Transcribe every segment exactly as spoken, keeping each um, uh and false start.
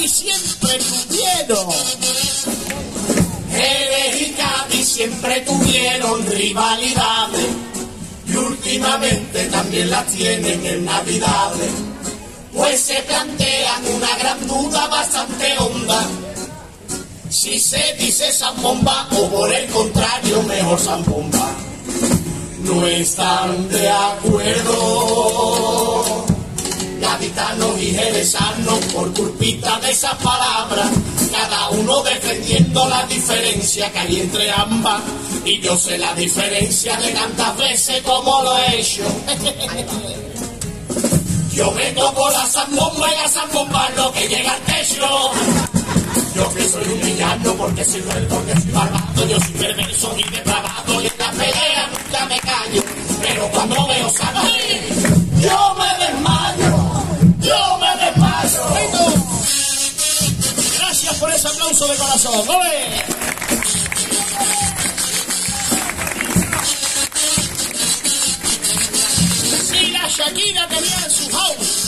Cádiz siempre tuvieron. Jerez y Cádiz siempre tuvieron rivalidades y últimamente también las tienen en Navidades. Pues se plantean una gran duda bastante honda. Si se dice Zambomba o por el contrario mejor Zambomba. No están de acuerdo gaditanos y jerezanos por culpita de esas palabras, cada uno defendiendo la diferencia que hay entre ambas. Y yo sé la diferencia de tantas veces como lo he hecho. Yo me toco la zambomba y la zambomba es lo que llega al techo. Yo que soy un villano porque soy cruel, porque soy malvado, yo soy perverso y depravado y en la pelea nunca me callo, pero cuando veo sangre yo me desmayo, yo me desmayo. Gracias por ese aplauso de corazón. ¡Ole! Si la Shakira tenía en su house,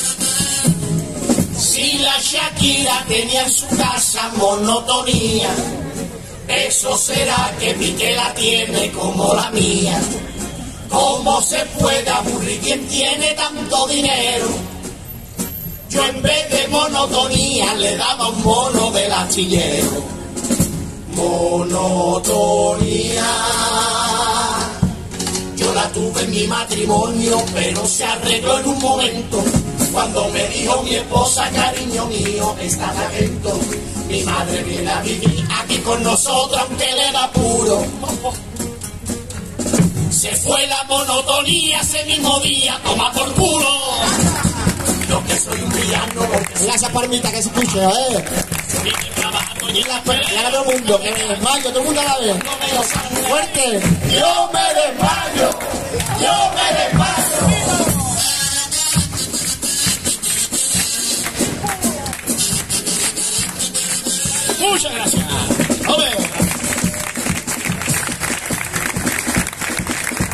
si la Shakira tenía en su casa monotonía, eso será que Piqué la tiene como la mía. ¿Cómo se puede aburrir quien tiene tanto dinero? Yo en vez de monotonía le daba un mono del astillero. Monotonía. Yo la tuve en mi matrimonio, pero se arregló en un momento. Cuando me dijo mi esposa, cariño mío, estás atento. Mi madre viene a vivir aquí con nosotros, aunque le da puro. Se fue la monotonía ese mismo día, toma por culo. Yo que soy un villano porque la esa palmita que se escuche, ¿eh? soy de trabajo y en la Y a todo el mundo, que me desmayo, todo el mundo a la vez. Fuerte. Yo me desmayo, yo me desmayo. Muchas gracias. Nos vemos.